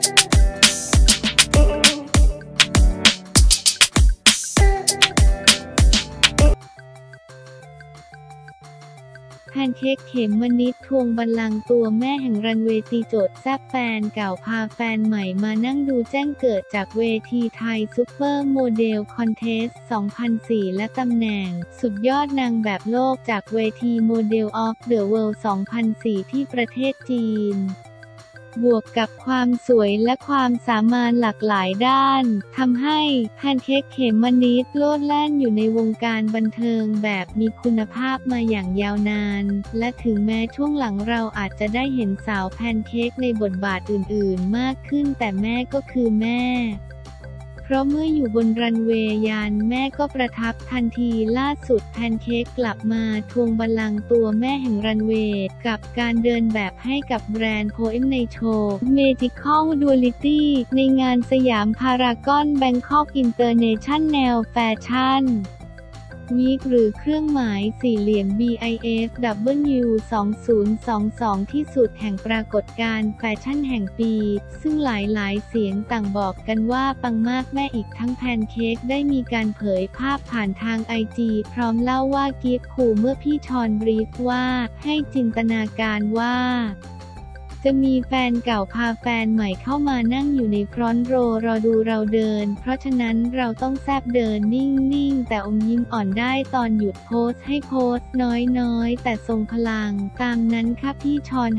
แพนเค้กเขมมณิษฐ์ทวงบัลลังก์ตัวแม่แห่งรันเวย์ตีโจทย์แซ่บแฟนเก่าพาแฟนใหม่มานั่งดูแจ้งเกิดจากเวทีไทยซุปเปอร์โมเดลคอนเทสต์ 2004 และตำแหน่งสุดยอดนางแบบโลกจากเวทีโมเดลออฟเดอะเวิลด์ 2004 ที่ประเทศจีนบวกกับความสวยและความสามารถหลากหลายด้านทำให้แพนเค้กเขมมณิษฐ์โลดแล่นอยู่ในวงการบันเทิงแบบมีคุณภาพมาอย่างยาวนานและถึงแม้ช่วงหลังเราอาจจะได้เห็นสาวแพนเค้กในบทบาทอื่นๆมากขึ้นแต่แม่ก็คือแม่เพราะเมื่ออยู่บนรันเวย์ยานแม่ก็ประทับทันทีล่าสุดแพนเค้กกลับมาทวงบัลลังก์ตัวแม่แห่งรันเวย์กับการเดินแบบให้กับแบรนด์โพเอมในโชว์ Magical Duality ในงานสยามพารากอนแบงคอกอินเตอร์เนชั่นแนลแฟชั่นวีคหรือเครื่องหมายสี่เหลี่ยม BIFW 2022ที่สุดแห่งปรากฏการณ์แฟชั่นแห่งปีซึ่งหลายเสียงต่างบอกกันว่าปังมากแม่อีกทั้งแพนเค้กได้มีการเผยภาพผ่านทาง IG พร้อมเล่าว่ากิฟต์ขู่เมื่อพี่ชอนบรีฟว่าให้จินตนาการว่าจะมีแฟนเก่าพาแฟนใหม่เข้ามานั่งอยู่ในฟรอนต์โรว์รอดูเราเดินเพราะฉะนั้นเราต้องแซบเดินนิ่งแต่อมยิ้มอ่อนได้ตอนหยุดโพสให้โพสน้อยแต่ทรงพลังตามนั้นค่ะพี่ชอน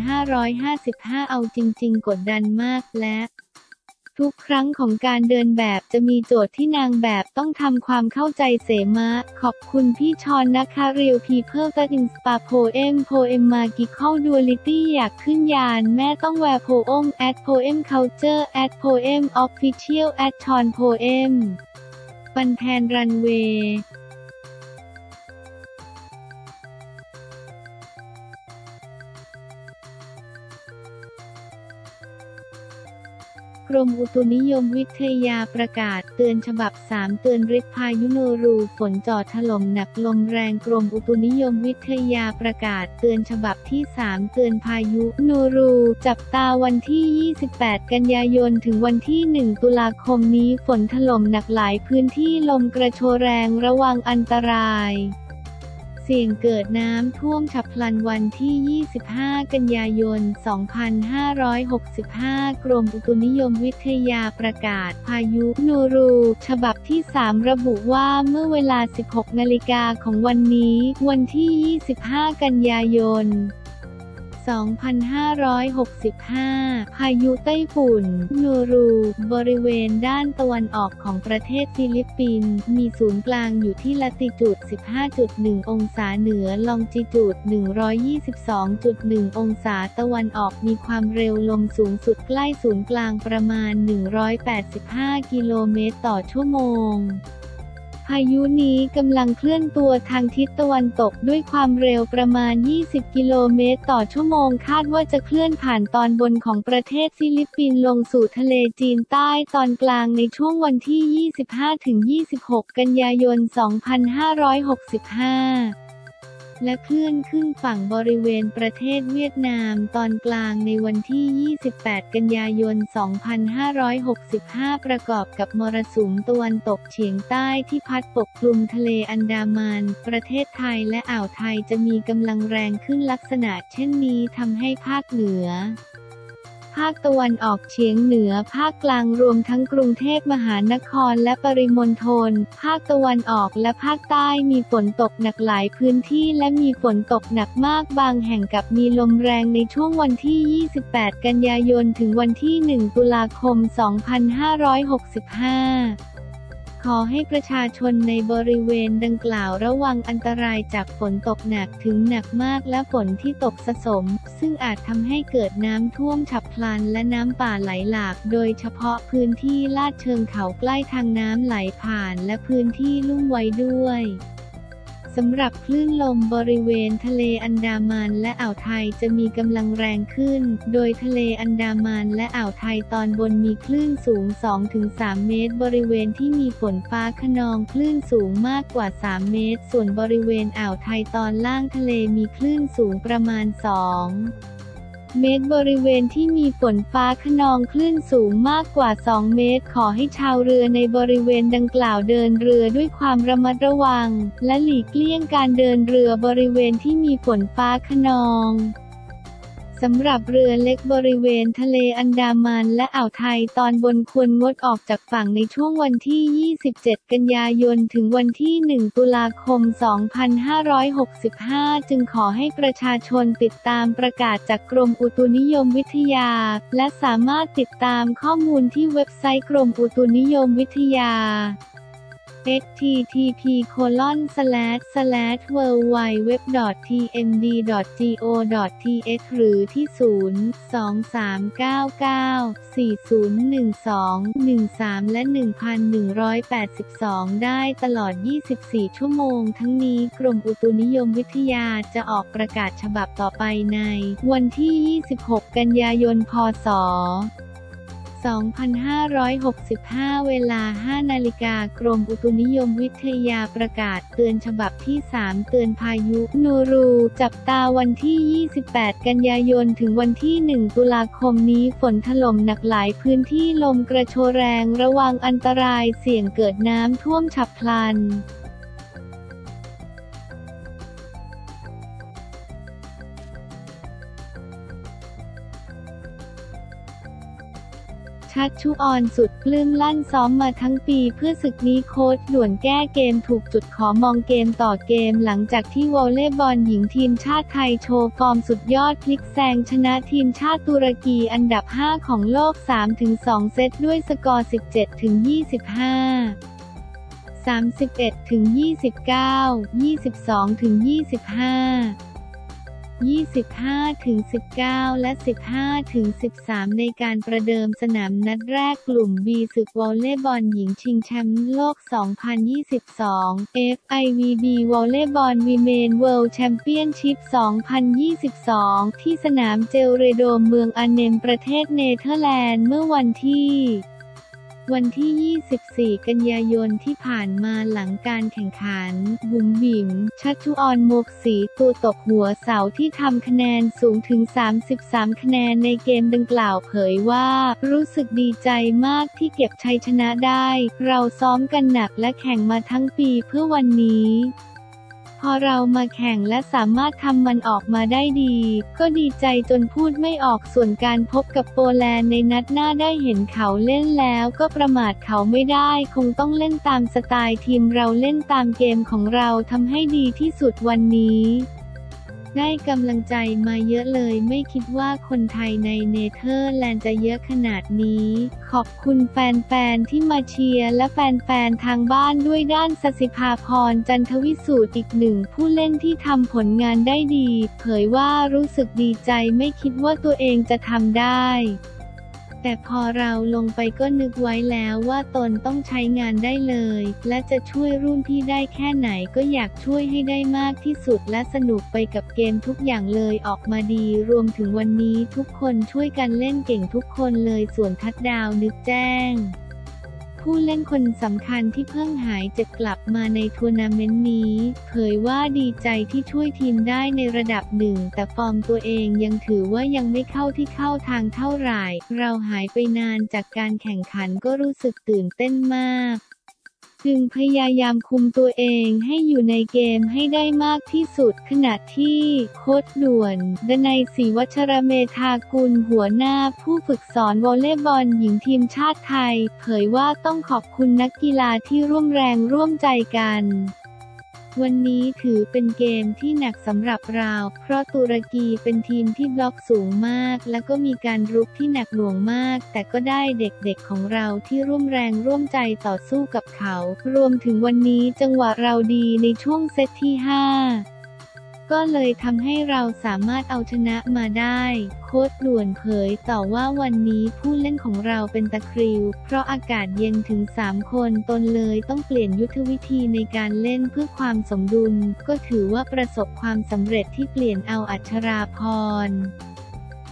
555เอาจริงๆกดดันมากและทุกครั้งของการเดินแบบจะมีโจทย์ที่นางแบบต้องทำความเข้าใจเสมะขอบคุณพี่ชอนนะคะเรียวพีเพิลตัดอินสปาโพเอมมากิคอลดูอลิตี้อยากขึ้นยานแม่ต้องแวร์โพอมแอดโพเอมเคาเจอร์แอดโพเอมออฟฟิเชียลแอดชอนโพเอมปันแทนรันเวย์กรมอุตุนิยมวิทยาประกาศเตือนฉบับ 3 เตือนฤทธิ์พายุโนรูฝนจ่อถล่มหนักลมแรงกรมอุตุนิยมวิทยาประกาศเตือนฉบับที่ 3 เตือนพายุโนรูจับตาวันที่ 28 กันยายนถึงวันที่ 1 ตุลาคมนี้ฝนถล่มหนักหลายพื้นที่ลมกระโชกแรงระวังอันตรายเสี่ยงเกิดน้ำท่วมฉับพลันวันที่ 25 กันยายน 2565 กรมอุตุนิยมวิทยาประกาศพายุโนรูฉบับที่ 3 ระบุว่าเมื่อเวลา 16 นาฬิกาของวันนี้วันที่ 25 กันยายน 2565 พายุไต้ฝุ่นโนรูบริเวณด้านตะวันออกของประเทศฟิลิปปินส์มีศูนย์กลางอยู่ที่ลัติจูด 15.1 องศาเหนือลองจิจูด 122.1 องศาตะวันออกมีความเร็วลมสูงสุดใกล้ศูนย์กลางประมาณ 185 กิโลเมตรต่อชั่วโมงพายุนี้กำลังเคลื่อนตัวทางทิศตะวันตกด้วยความเร็วประมาณ 20 กิโลเมตรต่อชั่วโมงคาดว่าจะเคลื่อนผ่านตอนบนของประเทศฟิลิปปินส์ลงสู่ทะเลจีนใต้ตอนกลางในช่วงวันที่ 25-26 กันยายน 2565 และเคลื่อนขึ้นฝั่งบริเวณประเทศเวียดนามตอนกลางในวันที่ 28 กันยายน 2565 ประกอบกับมรสุมตะวันตกเฉียงใต้ที่พัดปกคลุมทะเลอันดามันประเทศไทยและอ่าวไทยจะมีกำลังแรงขึ้นลักษณะเช่นนี้ทำให้ภาคเหนือภาคตะวันออกเฉียงเหนือภาคกลางรวมทั้งกรุงเทพมหานครและปริมณฑลภาคตะวันออกและภาคใต้มีฝนตกหนักหลายพื้นที่และมีฝนตกหนักมากบางแห่งกับมีลมแรงในช่วงวันที่ 28 กันยายนถึงวันที่ 1 ตุลาคม 2565 ขอให้ประชาชนในบริเวณดังกล่าวระวังอันตรายจากฝนตกหนักถึงหนักมากและฝนที่ตกสะสมซึ่งอาจทำให้เกิดน้ำท่วมฉับพลันและน้ำป่าไหลหลากโดยเฉพาะพื้นที่ลาดเชิงเขาใกล้ทางน้ำไหลผ่านและพื้นที่ลุ่มไว้ด้วยสำหรับคลื่นลมบริเวณทะเลอันดามันและอ่าวไทยจะมีกำลังแรงขึ้นโดยทะเลอันดามันและอ่าวไทยตอนบนมีคลื่นสูง 2-3 เมตรบริเวณที่มีฝนฟ้าคะนองคลื่นสูงมากกว่า 3 เมตรส่วนบริเวณอ่าวไทยตอนล่างทะเลมีคลื่นสูงประมาณ 2 เมตรบริเวณที่มีฝนฟ้าคะนองคลื่นสูงมากกว่า2 เมตรขอให้ชาวเรือในบริเวณดังกล่าวเดินเรือด้วยความระมัดระวังและหลีกเลี่ยงการเดินเรือบริเวณที่มีฝนฟ้าคะนองสำหรับเรือเล็กบริเวณทะเลอันดามันและอ่าวไทยตอนบนควรงดออกจากฝั่งในช่วงวันที่ 27 กันยายนถึงวันที่ 1 ตุลาคม 2565 จึงขอให้ประชาชนติดตามประกาศจากกรมอุตุนิยมวิทยาและสามารถติดตามข้อมูลที่เว็บไซต์กรมอุตุนิยมวิทยาhttp://www.tmd.go.th หรือที่ 02399401213 และ 1182 ได้ตลอด 24 ชั่วโมงทั้งนี้กรมอุตุนิยมวิทยาจะออกประกาศฉบับต่อไปในวันที่ 26 กันยายน พ.ศ. 2565 เวลา 5 นาฬิกากรมอุตุนิยมวิทยาประกาศเตือนฉบับที่ 3 เตือนพายุโนรูจับตาวันที่ 28 กันยายนถึงวันที่ 1 ตุลาคมนี้ฝนถล่มหนักหลายพื้นที่ลมกระโชกแรงระวังอันตรายเสี่ยงเกิดน้ำท่วมฉับพลันชัชชุออนสุดปลื้มลั่นซ้อมมาทั้งปีเพื่อศึกนี้โค้ชด่วนแก้เกมถูกจุดขอมองเกมต่อเกมหลังจากที่วอลเลย์บอลหญิงทีมชาติไทยโชว์ฟอร์มสุดยอดพลิกแซงชนะทีมชาติตุรกีอันดับ 5 ของโลก 3-2 เซตด้วยสกอร์ 17-25 31-29 22-25 25-19 และ 15-13 ในการประเดิมสนามนัดแรกกลุ่ม B ศึกวอลเลย์บอลหญิงชิงแชมป์โลก 2022 FIVB วอลเลย์บอลวีเมนเวิลด์แชมเปี้ยนชิพ 2022 ที่สนามเจลเรโดมเมืองอาร์เนมประเทศเนเธอร์แลนด์เมื่อวันที่ 24 กันยายนที่ผ่านมาหลังการแข่งขันบุ๋มบิ๋มชัชชุออน มกศรีตัวตบหัวเสาที่ทำคะแนนสูงถึง 33 คะแนนในเกมดังกล่าวเผยว่ารู้สึกดีใจมากที่เก็บชัยชนะได้เราซ้อมกันหนักและแข่งมาทั้งปีเพื่อวันนี้พอเรามาแข่งและสามารถทำมันออกมาได้ดีก็ดีใจจนพูดไม่ออกส่วนการพบกับโปแลนด์ในนัดหน้าได้เห็นเขาเล่นแล้วก็ประมาทเขาไม่ได้คงต้องเล่นตามสไตล์ทีมเราเล่นตามเกมของเราทำให้ดีที่สุดวันนี้ได้กำลังใจมาเยอะเลยไม่คิดว่าคนไทยในเนเธอร์แลนด์จะเยอะขนาดนี้ขอบคุณแฟนๆที่มาเชียร์และแฟนๆทางบ้านด้วยด้านสศิภาพรจันทวิสูตรอีกหนึ่งผู้เล่นที่ทำผลงานได้ดีเผยว่ารู้สึกดีใจไม่คิดว่าตัวเองจะทำได้แต่พอเราลงไปก็นึกไว้แล้วว่าตนต้องใช้งานได้เลยและจะช่วยรุ่นพี่ได้แค่ไหนก็อยากช่วยให้ได้มากที่สุดและสนุกไปกับเกมทุกอย่างเลยออกมาดีรวมถึงวันนี้ทุกคนช่วยกันเล่นเก่งทุกคนเลยส่วนทัดดาวนึกแจ้งผู้เล่นคนสำคัญที่เพิ่งหายเจ็บกลับมาในทัวร์นาเมนต์นี้เผยว่าดีใจที่ช่วยทีมได้ในระดับหนึ่งแต่ฟอร์มตัวเองยังถือว่ายังไม่เข้าทางเท่าไหร่เราหายไปนานจากการแข่งขันก็รู้สึกตื่นเต้นมากจึงพยายามคุมตัวเองให้อยู่ในเกมให้ได้มากที่สุดขณะที่โค้ชด่วนดนัย ศรีวัชรเมธากุลหัวหน้าผู้ฝึกสอนวอลเลย์บอลหญิงทีมชาติไทยเผยว่าต้องขอบคุณนักกีฬาที่ร่วมแรงร่วมใจกันวันนี้ถือเป็นเกมที่หนักสำหรับเราเพราะตุรกีเป็นทีมที่บล็อกสูงมากและก็มีการรุกที่หนักหน่วงมากแต่ก็ได้เด็กๆของเราที่ร่วมแรงร่วมใจต่อสู้กับเขารวมถึงวันนี้จังหวะเราดีในช่วงเซตที่ 5ก็เลยทำให้เราสามารถเอาชนะมาได้โค้ชด่วนเผยต่อว่าวันนี้ผู้เล่นของเราเป็นตะคริวเพราะอากาศเย็นถึง3 คนตนเลยต้องเปลี่ยนยุทธวิธีในการเล่นเพื่อความสมดุลก็ถือว่าประสบความสำเร็จที่เปลี่ยนเอาอัชราพร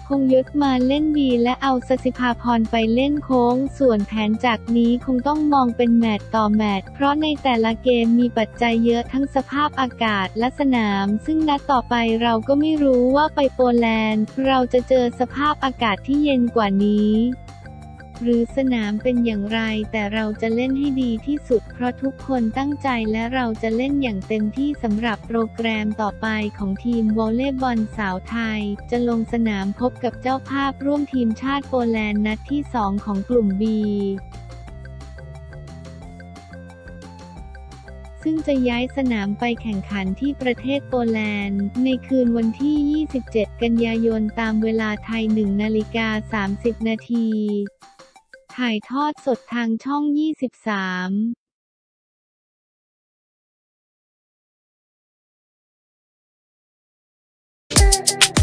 คงยศมาเล่นดีและเอาสศิภาพรไปเล่นโค้งส่วนแผนจากนี้คงต้องมองเป็นแมตช์ต่อแมตช์เพราะในแต่ละเกมมีปัจจัยเยอะทั้งสภาพอากาศและสนามซึ่งนัดต่อไปเราก็ไม่รู้ว่าไปโปแลนด์เราจะเจอสภาพอากาศที่เย็นกว่านี้หรือสนามเป็นอย่างไรแต่เราจะเล่นให้ดีที่สุดเพราะทุกคนตั้งใจและเราจะเล่นอย่างเต็มที่สำหรับโปรแกรมต่อไปของทีมวอลเลย์บอลสาวไทยจะลงสนามพบกับเจ้าภาพร่วมทีมชาติโปแลนด์นัดที่ 2 ของกลุ่ม B ซึ่งจะย้ายสนามไปแข่งขันที่ประเทศโปแลนด์ในคืนวันที่ 27 กันยายนตามเวลาไทย 1:30 นาทีถ่ายทอดสดทางช่อง 23